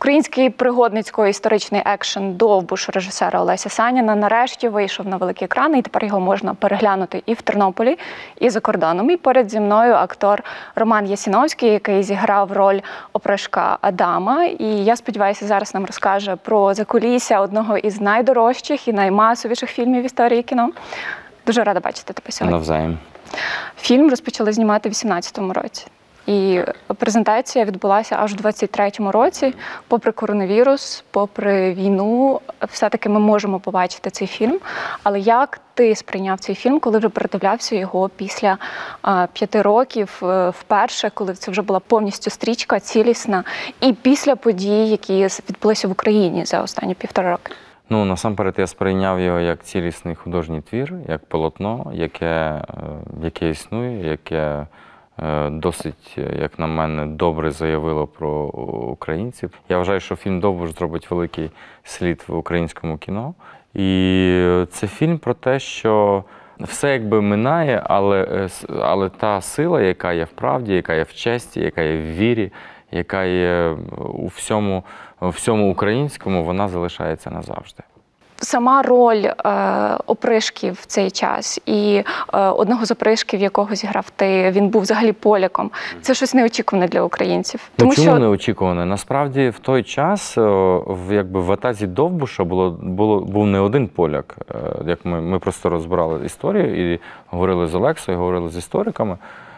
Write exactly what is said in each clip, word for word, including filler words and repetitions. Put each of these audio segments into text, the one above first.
Український пригодницько-історичний екшен «Довбуш» режисера Олеся Саніна нарешті вийшов на великі екрани, і тепер його можна переглянути і в Тернополі, і за кордоном. І поряд зі мною актор Роман Ясіновський, який зіграв роль опришка Адама. І я сподіваюся, зараз нам розкаже про закулісся одного із найдорожчих і наймасовіших фільмів в історії кіно. Дуже рада бачити тебе сьогодні. Навзаєм. Фільм розпочали знімати в вісімнадцятому році. І презентація відбулася аж у двадцять третьому році. Попри коронавірус, попри війну, все-таки ми можемо побачити цей фільм. Але як ти сприйняв цей фільм, коли вже передивлявся його після а, п'яти років, вперше, коли це вже була повністю стрічка, цілісна, і після подій, які відбулися в Україні за останні півтора роки? Ну, насамперед, я сприйняв його як цілісний художній твір, як полотно, яке, яке існує, яке досить, як на мене, добре заявило про українців. Я вважаю, що фільм «Довбуш» зробить великий слід в українському кіно. І це фільм про те, що все якби минає, але, але та сила, яка є в правді, яка є в честі, яка є в вірі, яка є у всьому, у всьому українському, вона залишається назавжди. Сама роль е, опришків в цей час і е, одного з опришків, якого зіграв ти, він був взагалі поляком. Це щось неочікуване для українців. Тому ну, чому що... неочікуване? Насправді в той час в, якби, в атазі Довбуша було, було, був не один поляк. Як ми, ми просто розбирали історію і говорили з Олексою, говорили з істориками.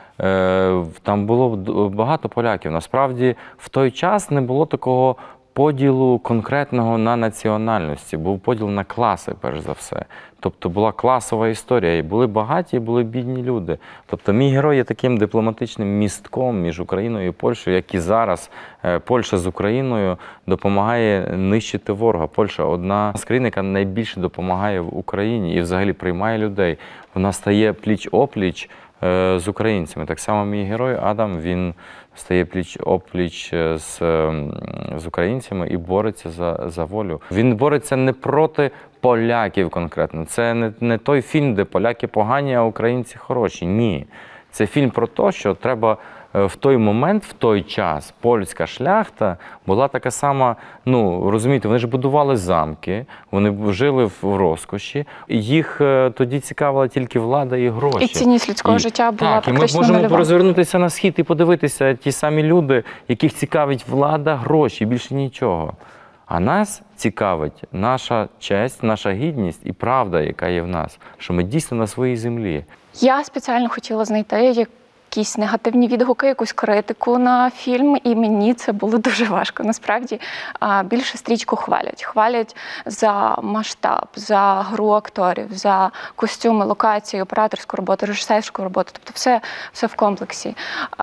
Там було багато поляків. Насправді в той час не було такого поділу конкретного на національності, був поділ на класи, перш за все. Тобто була класова історія, і були багаті, і були бідні люди. Тобто мій герой є таким дипломатичним містком між Україною і Польщею, як і зараз Польща з Україною допомагає нищити ворога. Польща – одна з країн, яка найбільше допомагає в Україні і взагалі приймає людей. Вона стає пліч-опліч з українцями. Так само мій герой Адам, він стає пліч-опліч з, з українцями і бореться за, за волю. Він бореться не проти поляків конкретно. Це не, не той фільм, де поляки погані, а українці хороші. Ні. Це фільм про те, що треба в той момент, в той час, польська шляхта була така сама, ну, розумієте, вони ж будували замки, вони жили в розкоші, їх тоді цікавила тільки влада і гроші. І цінність людського і, життя була так, практично і ми можемо нульова. розвернутися на схід і подивитися, ті самі люди, яких цікавить влада, гроші, більше нічого. А нас цікавить наша честь, наша гідність і правда, яка є в нас, що ми дійсно на своїй землі. Я спеціально хотіла знайти якісь негативні відгуки, якусь критику на фільм, і мені це було дуже важко. Насправді, більше стрічку хвалять. Хвалять за масштаб, за гру акторів, за костюми, локації, операторську роботу, режисерську роботу, тобто все, все в комплексі.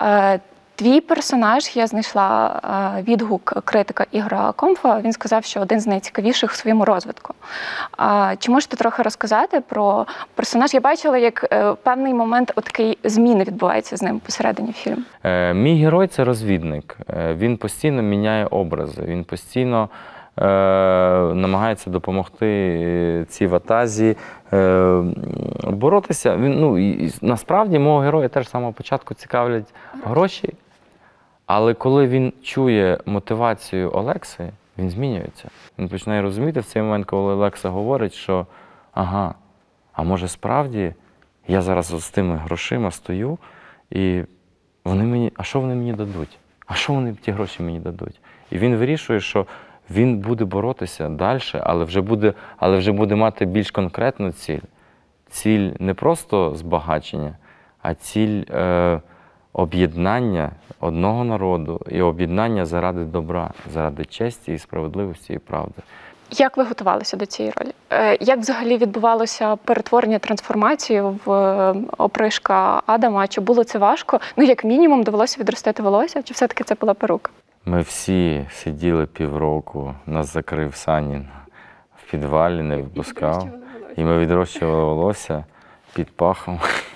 Твій персонаж, я знайшла відгук критика Ігоря Комфа, він сказав, що один з найцікавіших в своєму розвитку. Чи можете трохи розказати про персонаж? Я бачила, як в певний момент отакий зміни відбуваються з ним посередині фільму. Мій герой – це розвідник. Він постійно міняє образи, він постійно е, намагається допомогти цій ватазі е, боротися. Він, ну, і, насправді, мого героя теж з самого початку цікавлять гроші. Але коли він чує мотивацію Олекси, він змінюється. Він починає розуміти в цей момент, коли Олекса говорить, що ага, а може справді я зараз з тими грошима стою, і вони мені, а що вони мені дадуть? А що вони ті гроші мені дадуть? І він вирішує, що він буде боротися далі, але вже буде, але вже буде мати більш конкретну ціль. Ціль не просто збагачення, а ціль е, об'єднання одного народу і об'єднання заради добра, заради честі і справедливості і правди. Як ви готувалися до цієї ролі? Як взагалі відбувалося перетворення, трансформацію в опришка Адама? Чи було це важко? Ну, як мінімум, довелося відростити волосся, чи все-таки це була перука? Ми всі сиділи півроку, нас закрив Санін в підвалі, не випускав. І ми відрощували волосся під пахом.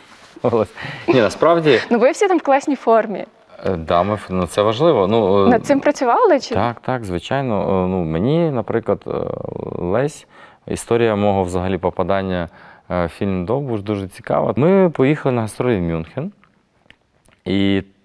Ні, насправді... Ну, ви всі там в класній формі. Да, ми, ну, це важливо. Ну, над цим працювали? Чи? Так, так, звичайно. Ну, мені, наприклад, Лесь, історія мого взагалі попадання в фільм «Довбуш» дуже цікава. Ми поїхали на гастролі в Мюнхен. І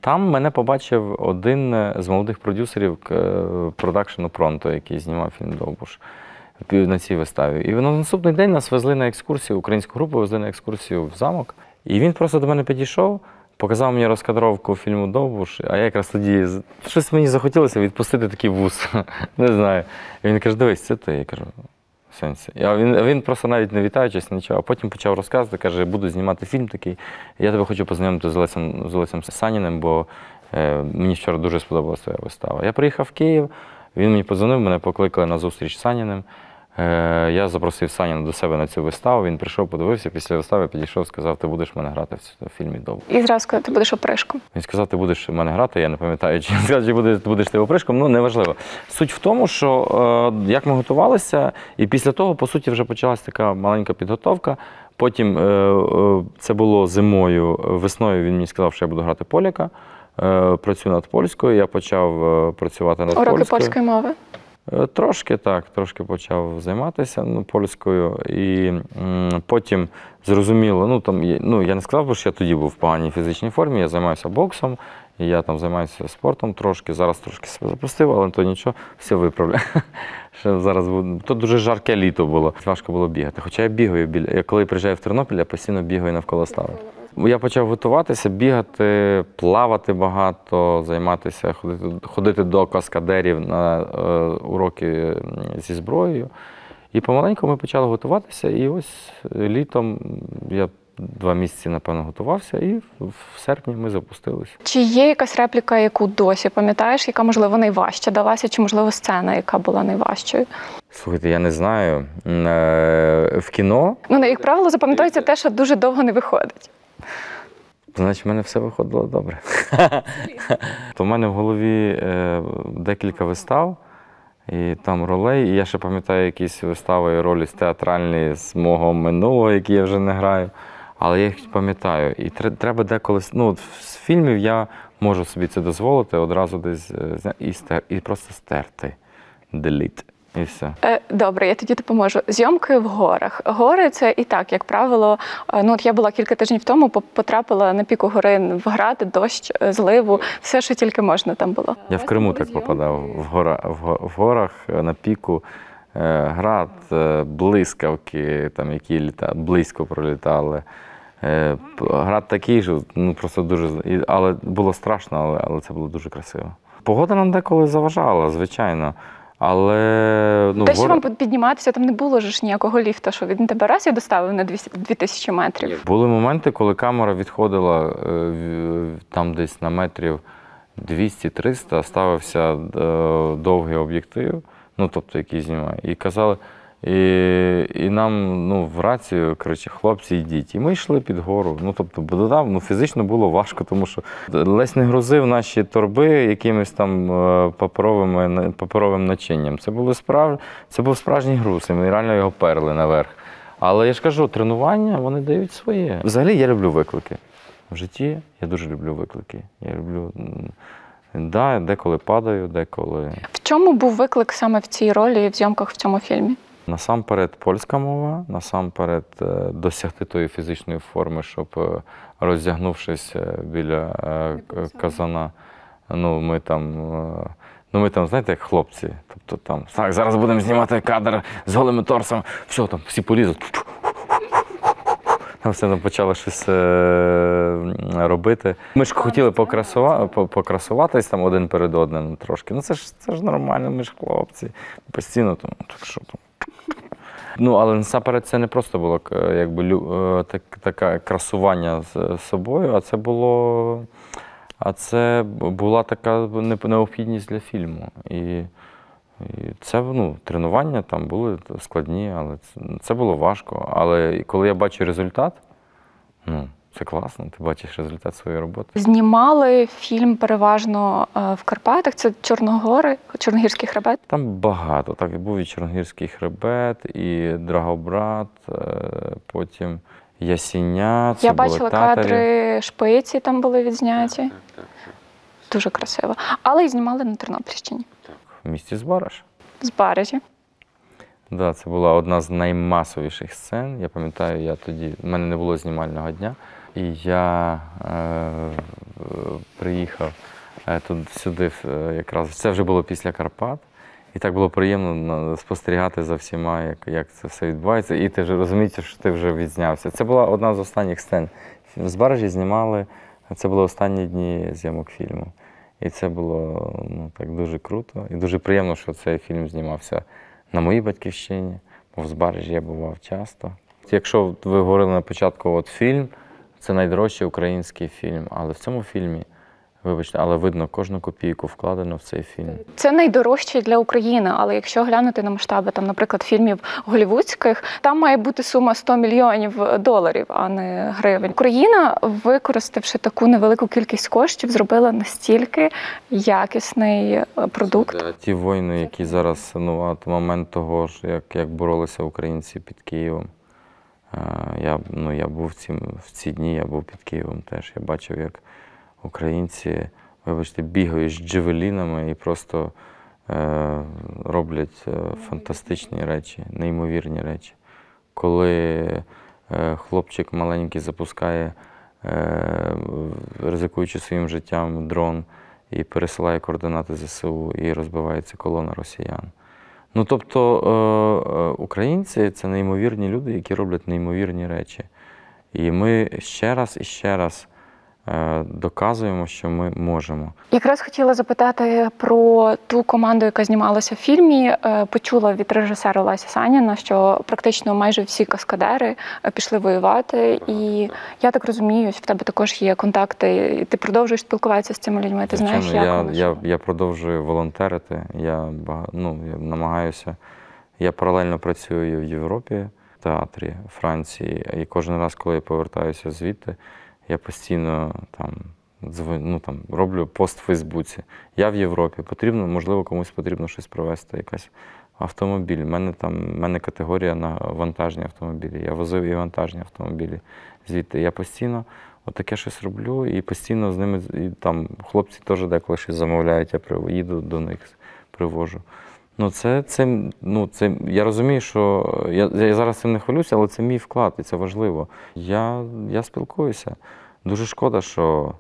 Там мене побачив один з молодих продюсерів продакшену «Пронто», який знімав фільм «Довбуш» на цій виставі. І на наступний день нас везли на екскурсію, українську групу везли на екскурсію в замок. І він просто до мене підійшов, показав мені розкадровку фільму «Довбуш», а я якраз тоді, щось мені захотілося відпустити такий вуз, не знаю. І він каже, дивись, це ти. Я кажу, в сенсі. А він, він просто навіть не вітаючись, нічого, а потім почав розказувати, каже, буду знімати фільм такий, я тебе хочу познайомити з Олесем, з Олесем Саніним, бо е, мені вчора дуже сподобалася твоя вистава. Я приїхав в Київ, він мені подзвонив, мене покликали на зустріч з Саніним. Е, я запросив Саніна до себе на цю виставу, він прийшов, подивився, після вистави підійшов, сказав, ти будеш в мене грати в цьому фільмі «Довбуш». І зразу сказав, ти будеш опришком. Він сказав, ти будеш в мене грати, я не пам'ятаю, чи він сказав, чи будеш, будеш ти опришком, ну неважливо. Суть в тому, що е, як ми готувалися, і після того, по суті, вже почалась така маленька підготовка. Потім, е, е, це було зимою, весною він мені сказав, що я буду грати поляка, е, працюю над польською, я почав е, працювати над Уроки польською. польської мови? Трошки так, трошки почав займатися ну, польською, і м, потім зрозуміло, ну, там, ну, я не сказав, що я тоді був в поганій фізичній формі, я займаюся боксом, і я там займаюся спортом трошки, зараз трошки себе запустив, але то нічого, все виправляю. Зараз то дуже жарке літо було, важко було бігати. Хоча я бігаю, біля, я коли приїжджаю в Тернопіль, я постійно бігаю навколо стави. Я почав готуватися, бігати, плавати багато, займатися, ходити, ходити до каскадерів на е, уроки зі зброєю. І помаленьку ми почали готуватися, і ось літом я два місяці, напевно, готувався, і в серпні ми запустилися. Чи є якась репліка, яку досі пам'ятаєш, яка, можливо, найважче далася, чи, можливо, сцена, яка була найважчою? Слухайте, я не знаю. В кіно... Ну, як правило, запам'ятається те, що дуже довго не виходить. Значить, в мене все виходило добре. То в мене в голові е, декілька вистав, і там ролей, і я ще пам'ятаю якісь вистави і ролі театральні з мого минулого, які я вже не граю. Але я їх пам'ятаю. І треба деколи, ну, з фільмів я можу собі це дозволити, одразу десь і, стер, і просто стерти. Delete. І все. Добре, я тоді допоможу. Зйомки в горах. Гори – це і так, як правило, ну от я була кілька тижнів тому, потрапила на піку гори в град, дощ, зливу, все, що тільки можна там було. Я в Криму так попадав, в, гора, в горах, на піку, град, блискавки, там, які літа, близько пролітали. Град такий ж, ну просто дуже, але було страшно, але, але це було дуже красиво. Погода нам деколи заважала, звичайно. Але, ну, те, що гор... вам підніматися, там не було ж ніякого ліфта, що він тебе раз і доставив на дві тисячі метрів. Були моменти, коли камера відходила там десь на метрів двісті-триста, ставився довгий об'єктив, ну, тобто, який знімає, і казали, і, і нам, ну, в рацію, коротше, хлопці, йдіть. І ми йшли під гору. Ну, тобто, додав, ну, фізично було важко, тому що ледь не грузив наші торби якимось там паперовим, паперовим начинням. Це, було справ... Це був справжній груз, і ми реально його перли наверх. Але я ж кажу, тренування, вони дають своє. Взагалі, я люблю виклики. В житті я дуже люблю виклики. Я люблю... Да, деколи падаю, деколи... В чому був виклик саме в цій ролі і в зйомках в цьому фільмі? Насамперед польська мова, насамперед досягти тої фізичної форми, щоб, роздягнувшись біля казана, ну ми там, ну ми там, знаєте, як хлопці, тобто там, так, зараз будемо знімати кадр з голими торсом, все, там всі полізуть. Там все там почали щось робити. Ми ж хотіли покрасува... покрасуватись там один перед одним трошки. Ну це ж, це ж нормально, ми ж хлопці. Постійно там, так що там. Ну, але насамперед це не просто було якби так, таке красування з собою, а це було, а це була така необхідність для фільму. І, і це, ну, тренування там були складні, але це, це було важко. Але коли я бачу результат, ну, це класно, ти бачиш результат своєї роботи. Знімали фільм переважно в Карпатах, це Чорногори, Чорногірський хребет? Там багато, так, був і Чорногірський хребет, і Драгобрат, потім Ясіня, це Я були бачила татарі. Кадри Шпиці, там були відзняті. Так, так, так. Дуже красиво. Але і знімали на Тернопільщині. Так, в місті Збараж. Збаражі. Так, да, це була одна з наймасовіших сцен. Я пам'ятаю, я тоді, в мене не було знімального дня. І я е, приїхав е, тут, сюди, е, якраз це вже було після Карпат. І так було приємно спостерігати за всіма, як, як це все відбувається. І ти вже розумієш, що ти вже відзнявся. Це була одна з останніх сцен. В Збаражі знімали, це були останні дні зйомок фільму. І це було ну, так дуже круто. І дуже приємно, що цей фільм знімався на моїй батьківщині, бо в Збаражі я бував часто. Якщо ви говорили на початку, от фільм, це найдорожчий український фільм, але в цьому фільмі, вибачте, але видно кожну копійку вкладено в цей фільм. Це найдорожче для України, але якщо глянути на масштаби, там, наприклад, фільмів голлівудських, там має бути сума сто мільйонів доларів, а не гривень. Україна, використавши таку невелику кількість коштів, зробила настільки якісний продукт. Це, ті воїни, які зараз, ну, от момент того, як, як боролися українці під Києвом. Я, ну, я був в ці, в ці дні, я був під Києвом теж. Я бачив, як українці, вибачте, бігають з джевелінами і просто е, роблять е, фантастичні речі, неймовірні речі. Коли е, хлопчик маленький запускає, е, ризикуючи своїм життям, дрон і пересилає координати ЗСУ і розбивається колона росіян. Ну, тобто, е, е, українці – це неймовірні люди, які роблять неймовірні речі. І ми ще раз і ще раз доказуємо, що ми можемо. Якраз хотіла запитати про ту команду, яка знімалася в фільмі. Почула від режисера Леся Саніна, що практично майже всі каскадери пішли воювати. І я так розумію, що в тебе також є контакти, і ти продовжуєш спілкуватися з цими людьми. Ти знаєш, як я, вони? я, я продовжую волонтерити, я, ну, я намагаюся. Я паралельно працюю в Європі, в театрі, Франції, і кожен раз, коли я повертаюся звідти, я постійно там, ну, там, роблю пост в Фейсбуці. Я в Європі, потрібно, можливо, комусь потрібно щось привезти, якийсь автомобіль. У мене там, мене категорія на вантажні автомобілі. Я возив і вантажні автомобілі звідти. Я постійно отаке щось роблю і постійно з ними, і там хлопці теж деколи щось замовляють, я їду до них, привожу. Ну, це, це, ну, це, я розумію, що я, я зараз цим не хвилююся, але це мій вклад, і це важливо. Я, я спілкуюся. Дуже шкода, що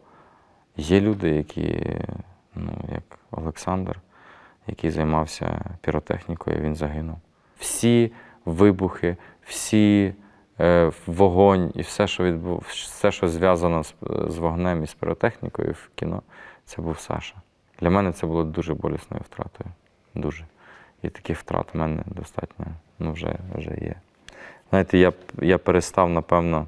є люди, які, ну, як Олександр, який займався піротехнікою, він загинув. Всі вибухи, всі е, вогонь і все, що відбув, все, що зв'язано з, з вогнем і з піротехнікою в кіно, це був Саша. Для мене це було дуже болісною втратою. Дуже. І таких втрат в мене достатньо, ну, вже, вже є. Знаєте, я, я перестав, напевно,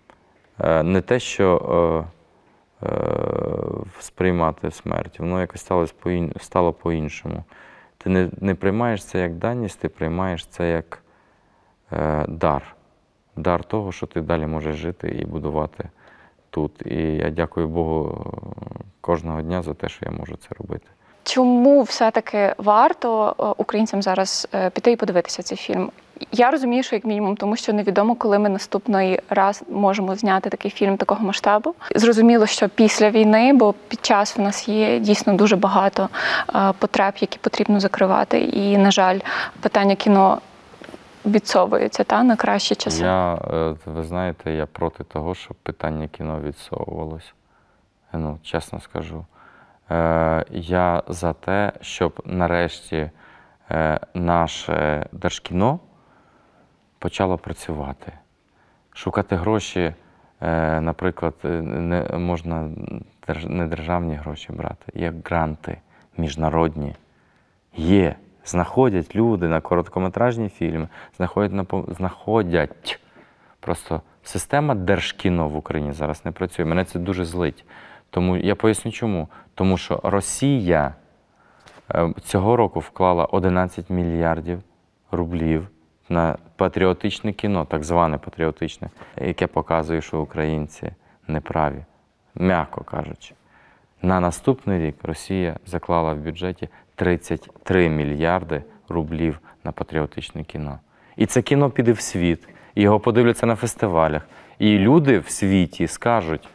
не те, що е, е, сприймати смерть, воно якось стало, стало по-іншому. Ти не, не приймаєш це як даність, ти приймаєш це як е, дар. Дар того, що ти далі можеш жити і будувати тут. І я дякую Богу кожного дня за те, що я можу це робити. Чому все-таки варто українцям зараз піти і подивитися цей фільм? Я розумію, що як мінімум, тому що невідомо, коли ми наступний раз можемо зняти такий фільм такого масштабу. Зрозуміло, що після війни, бо під час в нас є дійсно дуже багато потреб, які потрібно закривати. І, на жаль, питання кіно відсовується та, на кращі часи. Я, ви знаєте, я проти того, щоб питання кіно відсовувалось. Ну, чесно скажу. Я за те, щоб нарешті наше Держкіно почало працювати. Шукати гроші, наприклад, не можна не державні гроші брати, як гранти міжнародні. Є, знаходять люди на короткометражні фільми, знаходять, на, знаходять. Просто система Держкіно в Україні зараз не працює. Мене це дуже злить. Тому я поясню чому. Тому що Росія цього року вклала одинадцять мільярдів рублів на патріотичне кіно, так зване патріотичне, яке показує, що українці неправі, м'яко кажучи. На наступний рік Росія заклала в бюджеті тридцять три мільярди рублів на патріотичне кіно. І це кіно піде в світ, і його подивляться на фестивалях. І люди в світі скажуть: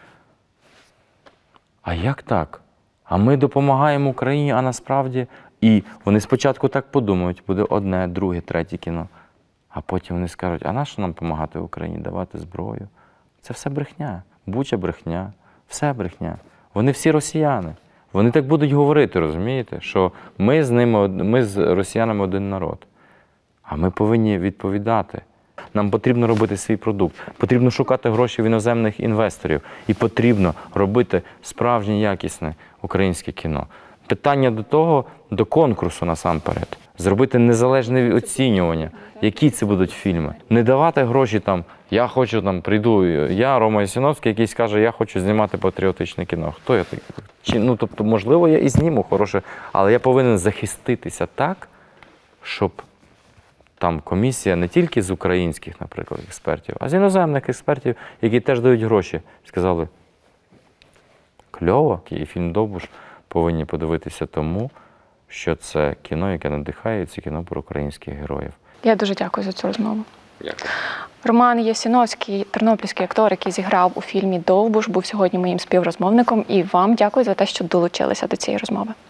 а як так? А ми допомагаємо Україні, а насправді… І вони спочатку так подумають, буде одне, друге, третє кіно. А потім вони скажуть: а нащо нам допомагати Україні, давати зброю? Це все брехня. Буча брехня, все брехня. Вони всі росіяни. Вони так будуть говорити, розумієте, що ми з ними, ми з росіянами один народ. А ми повинні відповідати. Нам потрібно робити свій продукт, потрібно шукати гроші в іноземних інвесторів і потрібно робити справжнє якісне українське кіно. Питання до того, до конкурсу насамперед. Зробити незалежне оцінювання, які це будуть фільми. Не давати гроші там, я хочу там, прийду, я, Рома Ясіновський, якийсь каже, я хочу знімати патріотичне кіно. Хто я такий? Чи, ну, тобто, можливо, я і зніму хороше, але я повинен захиститися так, щоб там комісія не тільки з українських, наприклад, експертів, а з іноземних експертів, які теж дають гроші, сказали, кльово, і фільм «Довбуш» повинні подивитися тому, що це кіно, яке надихає, це кіно про українських героїв. Я дуже дякую за цю розмову. Дякую. Роман Ясіновський, тернопільський актор, який зіграв у фільмі «Довбуш», був сьогодні моїм співрозмовником. І вам дякую за те, що долучилися до цієї розмови.